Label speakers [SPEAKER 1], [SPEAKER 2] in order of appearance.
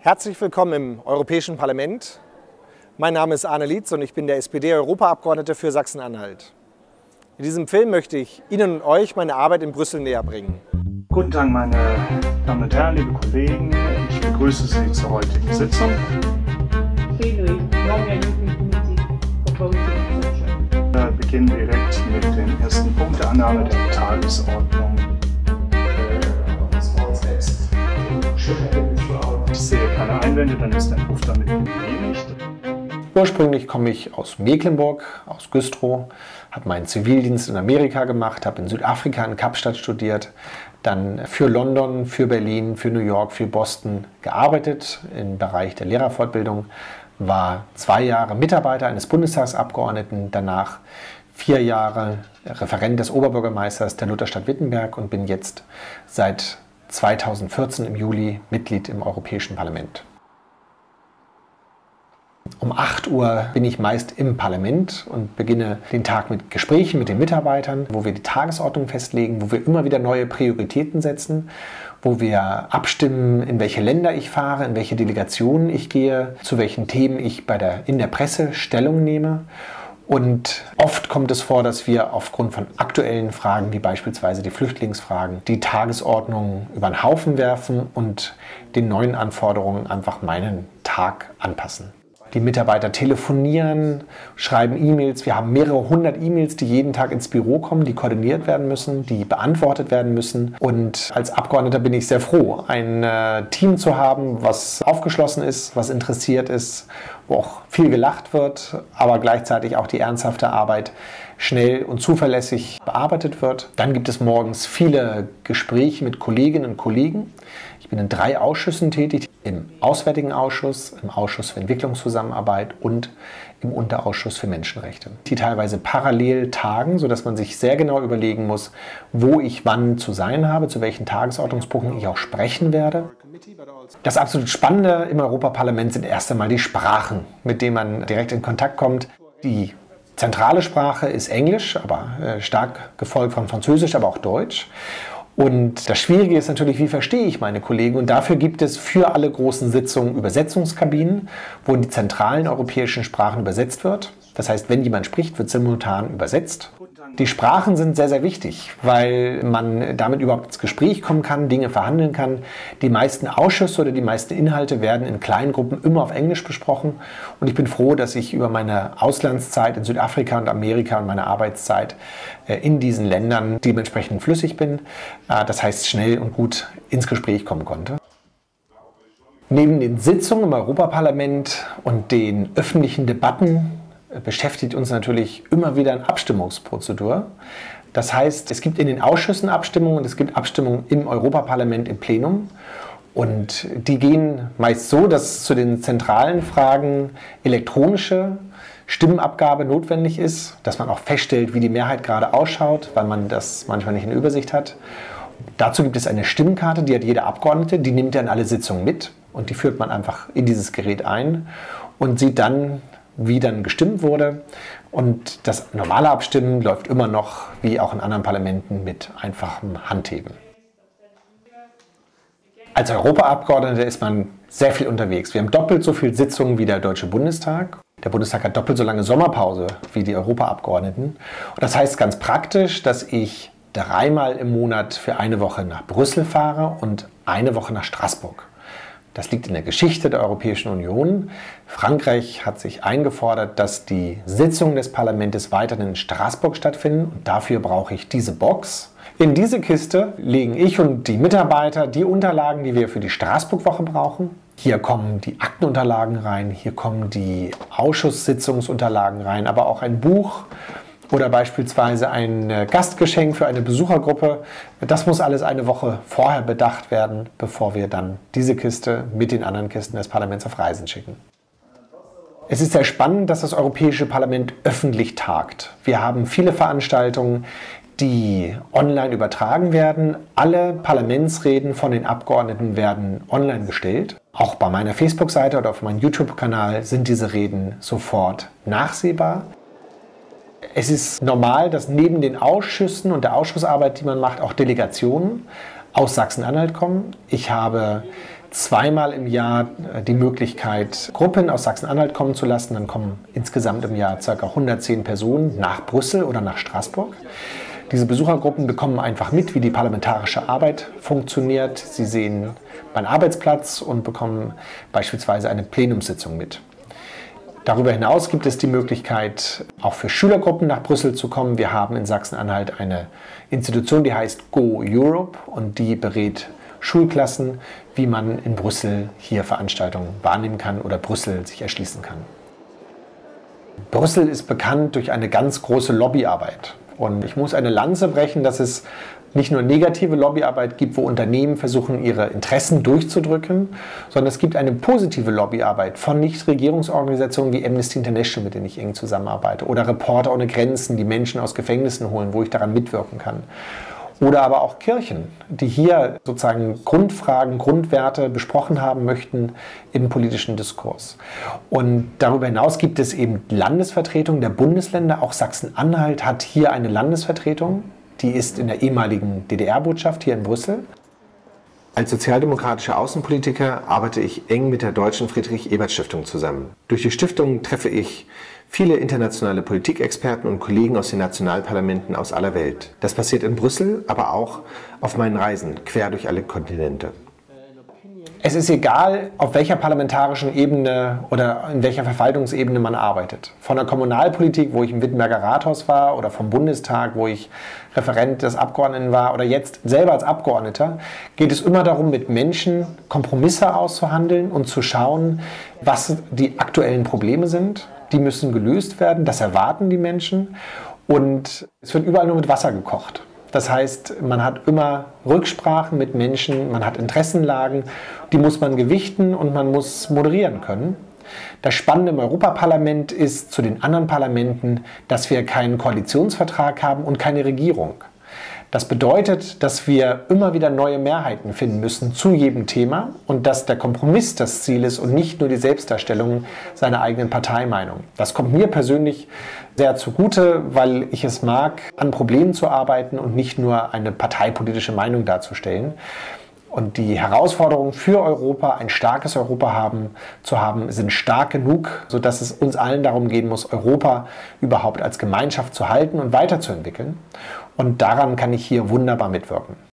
[SPEAKER 1] Herzlich willkommen im Europäischen Parlament. Mein Name ist Arne Lietz und ich bin der SPD-Europaabgeordnete für Sachsen-Anhalt. In diesem Film möchte ich Ihnen und euch meine Arbeit in Brüssel näher bringen.
[SPEAKER 2] Guten Tag, meine Damen und Herren, liebe Kollegen. Ich begrüße Sie zur heutigen Sitzung. Wir beginnen direkt mit dem ersten Punkt der Annahme der Tagesordnung. Ich sehe keine Einwände, dann ist der Entwurf damit genehmigt.
[SPEAKER 3] Ursprünglich komme ich aus Mecklenburg, aus Güstrow, habe meinen Zivildienst in Amerika gemacht, habe in Südafrika in Kapstadt studiert, dann für London, für Berlin, für New York, für Boston gearbeitet im Bereich der Lehrerfortbildung, war 2 Jahre Mitarbeiter eines Bundestagsabgeordneten, danach 4 Jahre Referent des Oberbürgermeisters der Lutherstadt Wittenberg und bin jetzt seit 2014 im Juli Mitglied im Europäischen Parlament. Um 8 Uhr bin ich meist im Parlament und beginne den Tag mit Gesprächen mit den Mitarbeitern, wo wir die Tagesordnung festlegen, wo wir immer wieder neue Prioritäten setzen, wo wir abstimmen, in welche Länder ich fahre, in welche Delegationen ich gehe, zu welchen Themen ich in der Presse Stellung nehme. Und oft kommt es vor, dass wir aufgrund von aktuellen Fragen, wie beispielsweise die Flüchtlingsfragen, die Tagesordnung über den Haufen werfen und den neuen Anforderungen einfach meinen Tag anpassen. Die Mitarbeiter telefonieren, schreiben E-Mails. Wir haben mehrere 100 E-Mails, die jeden Tag ins Büro kommen, die koordiniert werden müssen, die beantwortet werden müssen. Und als Abgeordneter bin ich sehr froh, ein Team zu haben, was aufgeschlossen ist, was interessiert ist, wo auch viel gelacht wird, aber gleichzeitig auch die ernsthafte Arbeit schnell und zuverlässig bearbeitet wird. Dann gibt es morgens viele Gespräche mit Kolleginnen und Kollegen. Ich bin in 3 Ausschüssen tätig, im Auswärtigen Ausschuss, im Ausschuss für Entwicklungszusammenarbeit und im Unterausschuss für Menschenrechte, die teilweise parallel tagen, sodass man sich sehr genau überlegen muss, wo ich wann zu sein habe, zu welchen Tagesordnungspunkten ich auch sprechen werde. Das absolut Spannende im Europaparlament sind erst einmal die Sprachen, mit denen man direkt in Kontakt kommt. Die zentrale Sprache ist Englisch, aber stark gefolgt von Französisch, aber auch Deutsch. Und das Schwierige ist natürlich, wie verstehe ich meine Kollegen? Und dafür gibt es für alle großen Sitzungen Übersetzungskabinen, wo in die zentralen europäischen Sprachen übersetzt wird. Das heißt, wenn jemand spricht, wird simultan übersetzt. Die Sprachen sind sehr, sehr wichtig, weil man damit überhaupt ins Gespräch kommen kann, Dinge verhandeln kann. Die meisten Ausschüsse oder die meisten Inhalte werden in kleinen Gruppen immer auf Englisch besprochen. Und ich bin froh, dass ich über meine Auslandszeit in Südafrika und Amerika und meine Arbeitszeit in diesen Ländern dementsprechend flüssig bin. Das heißt, schnell und gut ins Gespräch kommen konnte. Neben den Sitzungen im Europaparlament und den öffentlichen Debatten beschäftigt uns natürlich immer wieder eine Abstimmungsprozedur. Das heißt, es gibt in den Ausschüssen Abstimmungen und es gibt Abstimmungen im Europaparlament im Plenum. Und die gehen meist so, dass zu den zentralen Fragen elektronische Stimmenabgabe notwendig ist, dass man auch feststellt, wie die Mehrheit gerade ausschaut, weil man das manchmal nicht in der Übersicht hat. Dazu gibt es eine Stimmkarte, die hat jeder Abgeordnete, die nimmt er in alle Sitzungen mit und die führt man einfach in dieses Gerät ein und sieht dann, wie dann gestimmt wurde. Und das normale Abstimmen läuft immer noch, wie auch in anderen Parlamenten, mit einfachem Handheben. Als Europaabgeordneter ist man sehr viel unterwegs. Wir haben doppelt so viele Sitzungen wie der Deutsche Bundestag. Der Bundestag hat doppelt so lange Sommerpause wie die Europaabgeordneten. Und das heißt ganz praktisch, dass ich 3-mal im Monat für eine Woche nach Brüssel fahre und eine Woche nach Straßburg. Das liegt in der Geschichte der Europäischen Union. Frankreich hat sich eingefordert, dass die Sitzungen des Parlaments weiterhin in Straßburg stattfinden. Und dafür brauche ich diese Box. In diese Kiste legen ich und die Mitarbeiter die Unterlagen, die wir für die Straßburg-Woche brauchen. Hier kommen die Aktenunterlagen rein, hier kommen die Ausschusssitzungsunterlagen rein, aber auch ein Buch oder beispielsweise ein Gastgeschenk für eine Besuchergruppe. Das muss alles eine Woche vorher bedacht werden, bevor wir dann diese Kiste mit den anderen Kisten des Parlaments auf Reisen schicken. Es ist sehr spannend, dass das Europäische Parlament öffentlich tagt. Wir haben viele Veranstaltungen, die online übertragen werden. Alle Parlamentsreden von den Abgeordneten werden online gestellt. Auch bei meiner Facebook-Seite oder auf meinem YouTube-Kanal sind diese Reden sofort nachsehbar. Es ist normal, dass neben den Ausschüssen und der Ausschussarbeit, die man macht, auch Delegationen aus Sachsen-Anhalt kommen. Ich habe zweimal im Jahr die Möglichkeit, Gruppen aus Sachsen-Anhalt kommen zu lassen. Dann kommen insgesamt im Jahr ca. 110 Personen nach Brüssel oder nach Straßburg. Diese Besuchergruppen bekommen einfach mit, wie die parlamentarische Arbeit funktioniert. Sie sehen meinen Arbeitsplatz und bekommen beispielsweise eine Plenumssitzung mit. Darüber hinaus gibt es die Möglichkeit, auch für Schülergruppen nach Brüssel zu kommen. Wir haben in Sachsen-Anhalt eine Institution, die heißt Go Europe, und die berät Schulklassen, wie man in Brüssel hier Veranstaltungen wahrnehmen kann oder Brüssel sich erschließen kann. Brüssel ist bekannt durch eine ganz große Lobbyarbeit. Und ich muss eine Lanze brechen, dass es nicht nur negative Lobbyarbeit gibt, wo Unternehmen versuchen, ihre Interessen durchzudrücken, sondern es gibt eine positive Lobbyarbeit von Nichtregierungsorganisationen wie Amnesty International, mit denen ich eng zusammenarbeite, oder Reporter ohne Grenzen, die Menschen aus Gefängnissen holen, wo ich daran mitwirken kann. Oder aber auch Kirchen, die hier sozusagen Grundfragen, Grundwerte besprochen haben möchten im politischen Diskurs. Und darüber hinaus gibt es eben Landesvertretungen der Bundesländer. Auch Sachsen-Anhalt hat hier eine Landesvertretung. Die ist in der ehemaligen DDR-Botschaft hier in Brüssel. Als sozialdemokratischer Außenpolitiker arbeite ich eng mit der Deutschen Friedrich-Ebert-Stiftung zusammen. Durch die Stiftung treffe ich viele internationale Politikexperten und Kollegen aus den Nationalparlamenten aus aller Welt. Das passiert in Brüssel, aber auch auf meinen Reisen quer durch alle Kontinente. Es ist egal, auf welcher parlamentarischen Ebene oder in welcher Verwaltungsebene man arbeitet. Von der Kommunalpolitik, wo ich im Wittenberger Rathaus war, oder vom Bundestag, wo ich Referent des Abgeordneten war, oder jetzt selber als Abgeordneter, geht es immer darum, mit Menschen Kompromisse auszuhandeln und zu schauen, was die aktuellen Probleme sind. Die müssen gelöst werden, das erwarten die Menschen, und es wird überall nur mit Wasser gekocht. Das heißt, man hat immer Rücksprachen mit Menschen, man hat Interessenlagen, die muss man gewichten und man muss moderieren können. Das Spannende im Europaparlament ist zu den anderen Parlamenten, dass wir keinen Koalitionsvertrag haben und keine Regierung. Das bedeutet, dass wir immer wieder neue Mehrheiten finden müssen zu jedem Thema und dass der Kompromiss das Ziel ist und nicht nur die Selbstdarstellung seiner eigenen Parteimeinung. Das kommt mir persönlich sehr zugute, weil ich es mag, an Problemen zu arbeiten und nicht nur eine parteipolitische Meinung darzustellen. Und die Herausforderungen für Europa, ein starkes Europa zu haben, sind stark genug, sodass es uns allen darum gehen muss, Europa überhaupt als Gemeinschaft zu halten und weiterzuentwickeln. Und daran kann ich hier wunderbar mitwirken.